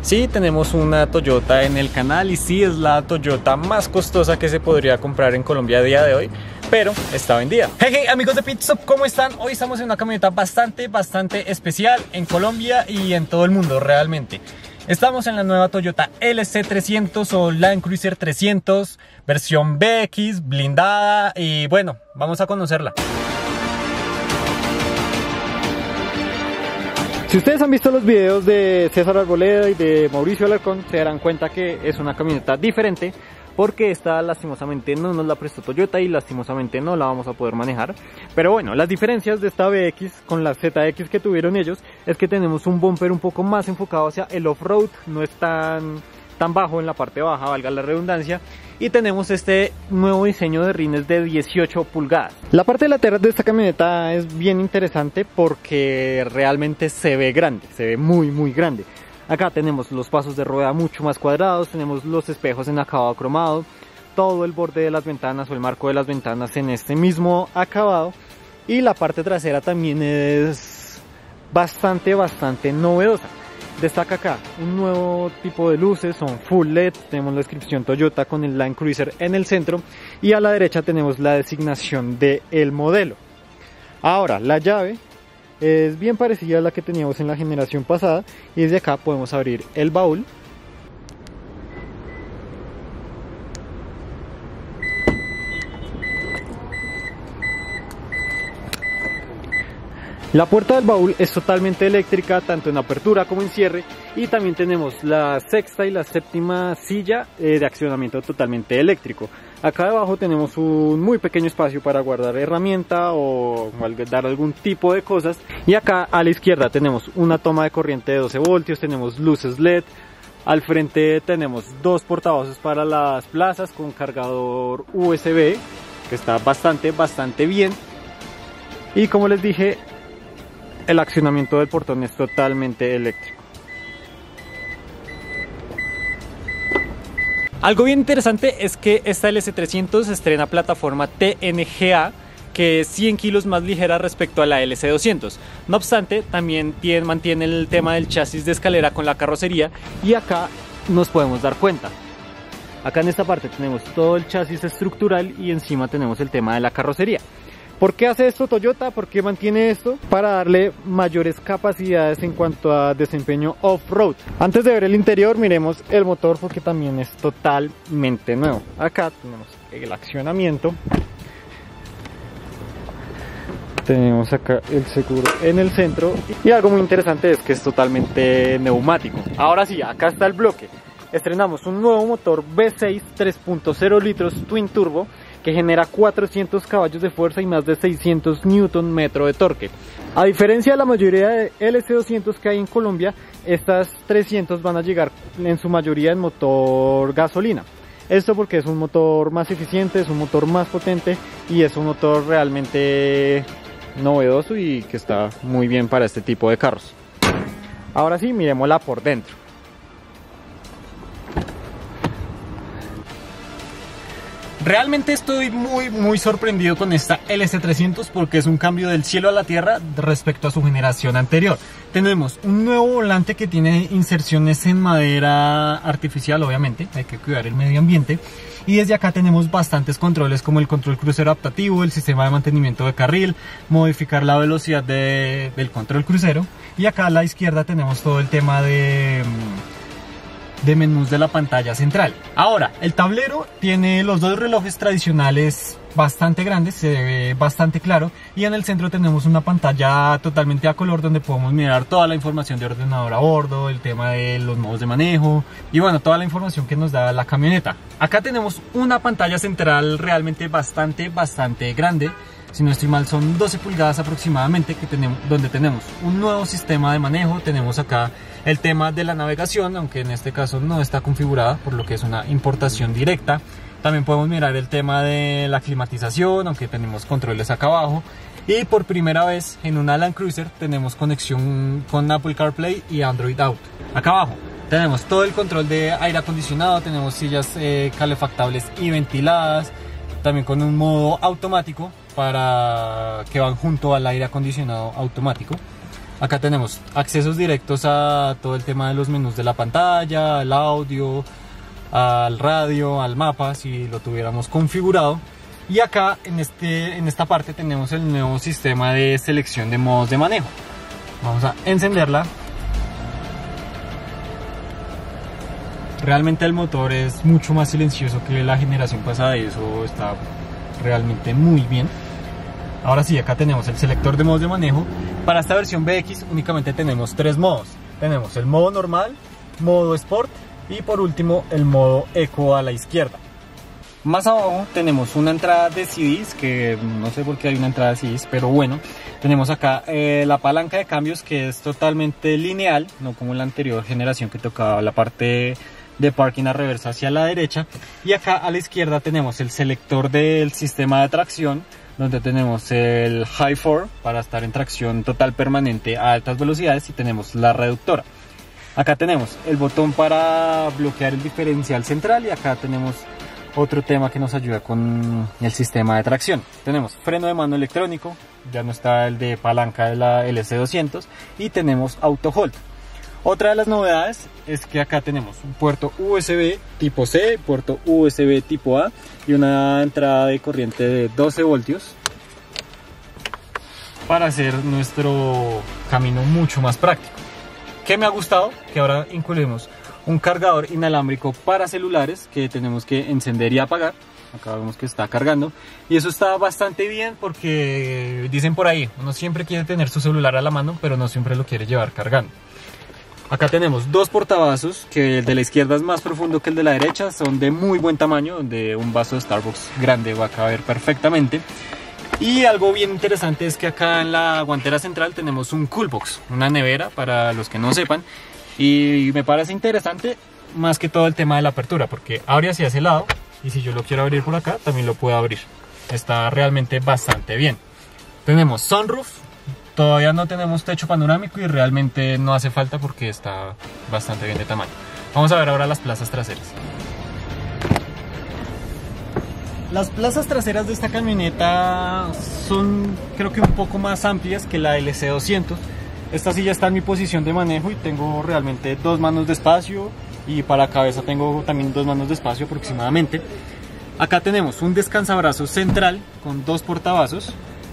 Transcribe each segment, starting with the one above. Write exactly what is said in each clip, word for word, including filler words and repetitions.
Sí, tenemos una Toyota en el canal y sí es la Toyota más costosa que se podría comprar en Colombia a día de hoy, pero está vendida. Hey, hey amigos de Pit Stop, ¿cómo están? Hoy estamos en una camioneta bastante, bastante especial en Colombia y en todo el mundo realmente. Estamos en la nueva Toyota L C trescientos o Land Cruiser trescientos, versión B X, blindada y bueno, vamos a conocerla. Si ustedes han visto los videos de César Arboleda y de Mauricio Alarcón, se darán cuenta que es una camioneta diferente porque esta lastimosamente no nos la prestó Toyota y lastimosamente no la vamos a poder manejar. Pero bueno, las diferencias de esta B X con la Z X que tuvieron ellos es que tenemos un bumper un poco más enfocado hacia el off-road, no es tan, tan bajo en la parte baja, valga la redundancia. Y tenemos este nuevo diseño de rines de dieciocho pulgadas. La parte lateral de esta camioneta es bien interesante porque realmente se ve grande, se ve muy muy grande. Acá tenemos los pasos de rueda mucho más cuadrados, tenemos los espejos en acabado cromado, todo el borde de las ventanas o el marco de las ventanas en este mismo acabado. Y la parte trasera también es bastante bastante novedosa. Destaca acá un nuevo tipo de luces, son full L E D, tenemos la inscripción Toyota con el Land Cruiser en el centro y a la derecha tenemos la designación del modelo. Ahora, la llave es bien parecida a la que teníamos en la generación pasada y desde acá podemos abrir el baúl. La puerta del baúl es totalmente eléctrica, tanto en apertura como en cierre, y también tenemos la sexta y la séptima silla eh, de accionamiento totalmente eléctrico. Acá debajo tenemos un muy pequeño espacio para guardar herramienta o dar algún tipo de cosas, y acá a la izquierda tenemos una toma de corriente de doce voltios, tenemos luces L E D, al frente tenemos dos portavoces para las plazas con cargador U S B, que está bastante, bastante bien, y como les dije, el accionamiento del portón es totalmente eléctrico. Algo bien interesante es que esta L C trescientos estrena plataforma T N G A, que es cien kilos más ligera respecto a la L C doscientos. No obstante, también tiene, mantiene el tema del chasis de escalera con la carrocería, y acá nos podemos dar cuenta. Acá en esta parte tenemos todo el chasis estructural y encima tenemos el tema de la carrocería. ¿Por qué hace esto Toyota? ¿Por qué mantiene esto? Para darle mayores capacidades en cuanto a desempeño off-road. Antes de ver el interior, miremos el motor porque también es totalmente nuevo. Acá tenemos el accionamiento. Tenemos acá el seguro en el centro. Y algo muy interesante es que es totalmente neumático. Ahora sí, acá está el bloque. Estrenamos un nuevo motor V seis tres punto cero litros Twin Turbo, que genera cuatrocientos caballos de fuerza y más de seiscientos newton metro de torque. A diferencia de la mayoría de L C doscientos que hay en Colombia, estas trescientos van a llegar en su mayoría en motor gasolina. Esto porque es un motor más eficiente, es un motor más potente y es un motor realmente novedoso y que está muy bien para este tipo de carros. Ahora sí, miremosla por dentro. Realmente estoy muy muy sorprendido con esta L C trescientos porque es un cambio del cielo a la tierra respecto a su generación anterior. Tenemos un nuevo volante que tiene inserciones en madera artificial, obviamente, hay que cuidar el medio ambiente. Y desde acá tenemos bastantes controles como el control crucero adaptativo, el sistema de mantenimiento de carril, modificar la velocidad de, del control crucero. Y acá a la izquierda tenemos todo el tema de... de menús de la pantalla central. Ahora, el tablero tiene los dos relojes tradicionales bastante grandes, se ve bastante claro, y en el centro tenemos una pantalla totalmente a color donde podemos mirar toda la información de ordenador a bordo, el tema de los modos de manejo y bueno, toda la información que nos da la camioneta. Acá tenemos una pantalla central realmente bastante, bastante grande. Si no estoy mal, son doce pulgadas aproximadamente, que tenemos, donde tenemos un nuevo sistema de manejo. Tenemos acá el tema de la navegación, aunque en este caso no está configurada, por lo que es una importación directa. También podemos mirar el tema de la climatización, aunque tenemos controles acá abajo. Y por primera vez en una Land Cruiser tenemos conexión con Apple CarPlay y Android Auto. Acá abajo tenemos todo el control de aire acondicionado, tenemos sillas eh, calefactables y ventiladas, también con un modo automático para que van junto al aire acondicionado automático. Acá tenemos accesos directos a todo el tema de los menús de la pantalla, al audio, al radio, al mapa, si lo tuviéramos configurado. Y acá en, este, en esta parte tenemos el nuevo sistema de selección de modos de manejo. Vamos a encenderla. Realmente el motor es mucho más silencioso que la generación pasada y eso está realmente muy bien. Ahora sí, acá tenemos el selector de modos de manejo. Para esta versión B X únicamente tenemos tres modos. Tenemos el modo normal, modo Sport y por último el modo Eco a la izquierda. Más abajo tenemos una entrada de C Ds, que no sé por qué hay una entrada de C Ds, pero bueno. Tenemos acá eh, la palanca de cambios, que es totalmente lineal, no como en la anterior generación que tocaba la parte de parking a reversa hacia la derecha. Y acá a la izquierda tenemos el selector del sistema de tracción, donde tenemos el High four para estar en tracción total permanente a altas velocidades y tenemos la reductora. Acá tenemos el botón para bloquear el diferencial central y acá tenemos otro tema que nos ayuda con el sistema de tracción. Tenemos freno de mano electrónico, ya no está el de palanca de la L C doscientos y tenemos auto hold. Otra de las novedades es que acá tenemos un puerto U S B tipo C, puerto U S B tipo A y una entrada de corriente de doce voltios para hacer nuestro camino mucho más práctico. ¿Qué me ha gustado? Que ahora incluimos un cargador inalámbrico para celulares que tenemos que encender y apagar. Acá vemos que está cargando y eso está bastante bien porque dicen por ahí, uno siempre quiere tener su celular a la mano pero no siempre lo quiere llevar cargando. Acá tenemos dos portavasos, que el de la izquierda es más profundo que el de la derecha, son de muy buen tamaño, donde un vaso de Starbucks grande va a caber perfectamente. Y algo bien interesante es que acá en la guantera central tenemos un cool box, una nevera para los que no sepan. Y me parece interesante más que todo el tema de la apertura, porque abre hacia ese lado y si yo lo quiero abrir por acá también lo puedo abrir. Está realmente bastante bien. Tenemos sunroof. Todavía no tenemos techo panorámico y realmente no hace falta porque está bastante bien de tamaño. Vamos a ver ahora las plazas traseras. Las plazas traseras de esta camioneta son, creo que un poco más amplias que la L C doscientos. Esta silla está en mi posición de manejo y tengo realmente dos manos de espacio y para cabeza tengo también dos manos de espacio aproximadamente. Acá tenemos un descansabrazos central con dos portavasos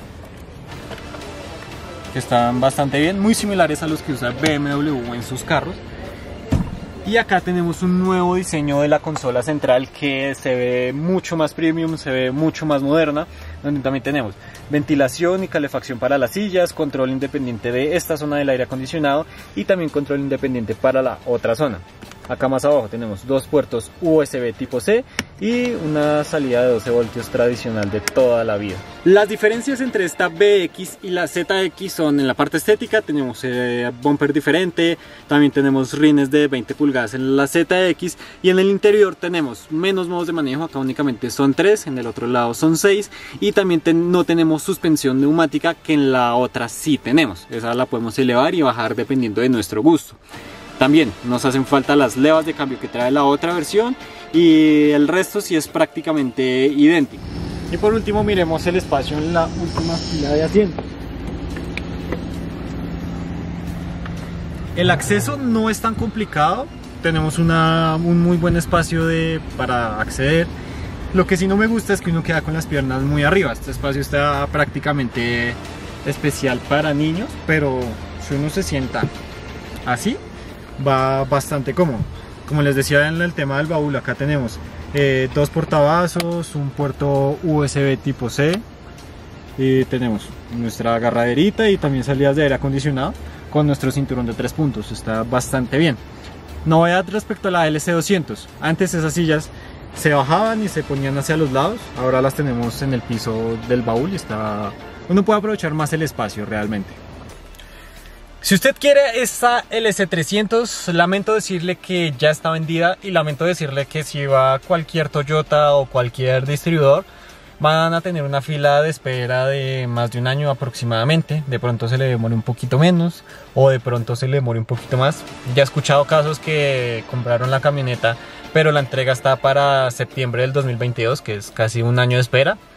que están bastante bien, muy similares a los que usa B M W en sus carros. Y acá tenemos un nuevo diseño de la consola central que se ve mucho más premium, se ve mucho más moderna, donde también tenemos ventilación y calefacción para las sillas, control independiente de esta zona del aire acondicionado y también control independiente para la otra zona. Acá más abajo tenemos dos puertos U S B tipo C y una salida de doce voltios tradicional de toda la vida. Las diferencias entre esta B X y la Z X son en la parte estética. Tenemos eh, bumper diferente, también tenemos rines de veinte pulgadas en la Z X y en el interior tenemos menos modos de manejo. Acá únicamente son tres, en el otro lado son seis y también ten, no tenemos suspensión neumática, que en la otra sí tenemos. Esa la podemos elevar y bajar dependiendo de nuestro gusto. También nos hacen falta las levas de cambio que trae la otra versión y el resto sí es prácticamente idéntico. Y por último miremos el espacio en la última fila de asientos. El acceso no es tan complicado, tenemos una, un muy buen espacio de, para acceder. Lo que sí no me gusta es que uno queda con las piernas muy arriba. Este espacio está prácticamente especial para niños, pero si uno se sienta así va bastante cómodo. Como les decía en el tema del baúl, acá tenemos eh, dos portavasos, un puerto U S B tipo C y tenemos nuestra agarraderita y también salidas de aire acondicionado con nuestro cinturón de tres puntos. Está bastante bien. Novedad respecto a la L C doscientos: antes esas sillas se bajaban y se ponían hacia los lados, ahora las tenemos en el piso del baúl y está, uno puede aprovechar más el espacio realmente. Si usted quiere esta L C trescientos, lamento decirle que ya está vendida y lamento decirle que si va a cualquier Toyota o cualquier distribuidor van a tener una fila de espera de más de un año aproximadamente. De pronto se le demore un poquito menos o de pronto se le demore un poquito más. Ya he escuchado casos que compraron la camioneta pero la entrega está para septiembre del dos mil veintidós, que es casi un año de espera.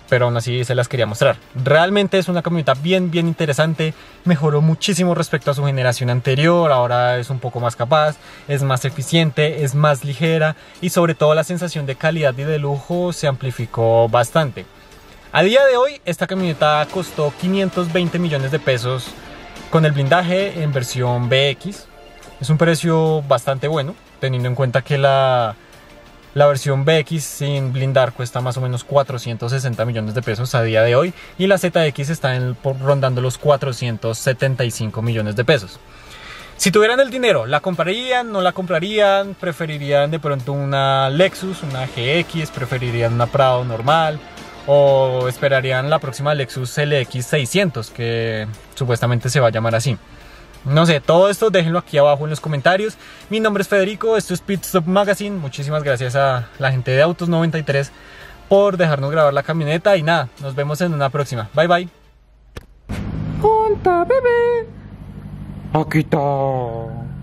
pero aún así se las quería mostrar. Realmente es una camioneta bien bien interesante, mejoró muchísimo respecto a su generación anterior, ahora es un poco más capaz, es más eficiente, es más ligera y sobre todo la sensación de calidad y de lujo se amplificó bastante. A día de hoy esta camioneta costó quinientos veinte millones de pesos con el blindaje en versión B X. Es un precio bastante bueno, teniendo en cuenta que la, la versión B X sin blindar cuesta más o menos cuatrocientos sesenta millones de pesos a día de hoy y la Z X está en, por, rondando los cuatrocientos setenta y cinco millones de pesos. Si tuvieran el dinero, ¿la comprarían? ¿No la comprarían? ¿Preferirían de pronto una Lexus, una G X? ¿Preferirían una Prado normal? ¿O esperarían la próxima Lexus L X seiscientos, que supuestamente se va a llamar así? No sé, todo esto déjenlo aquí abajo en los comentarios. Mi nombre es Federico, esto es Pit Stop Magazine. Muchísimas gracias a la gente de Autos noventa y tres por dejarnos grabar la camioneta. Y nada, nos vemos en una próxima. Bye bye. ¡Conta, bebé! Aquí está.